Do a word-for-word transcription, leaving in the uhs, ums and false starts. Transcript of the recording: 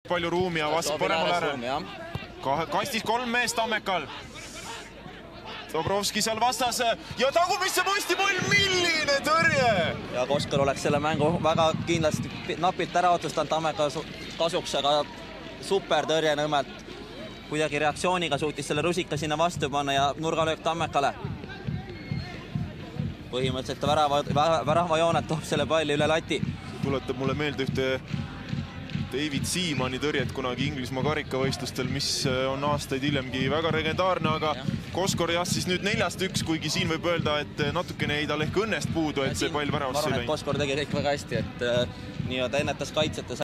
palju ruumi ja vastab paremal äärel. Kastis kolm meest Tammekal. Dobrovski seal vastas ja tagumisse postipall, milline tõrje! Ja Koskor oleks selle mängu väga kindlasti napilt ära otsustanud Tammeka kasuks, aga super tõrje Nõmmelt. Kuidagi reaktsiooniga suutis selle rusika sinna vastu panna ja nurgalöök Tammekale. Põhimõtteliselt ta värava, värava joonet toob selle palli üle lati. Tuletab mulle meelde ühte David Seamani tõrjet kunagi Inglismaa karikavõistlustel, mis on aastaid hiljemgi väga legendaarne, aga ja. Koskor jah, siis nüüd neljast üks, kuigi siin võib öelda, et natukene ei tal ehk õnnest puudu, et ja see pall väravast ei läinud. Ma arvan, et Koskor tegi kõik väga hästi, et nii-öelda ennetas kaitsetes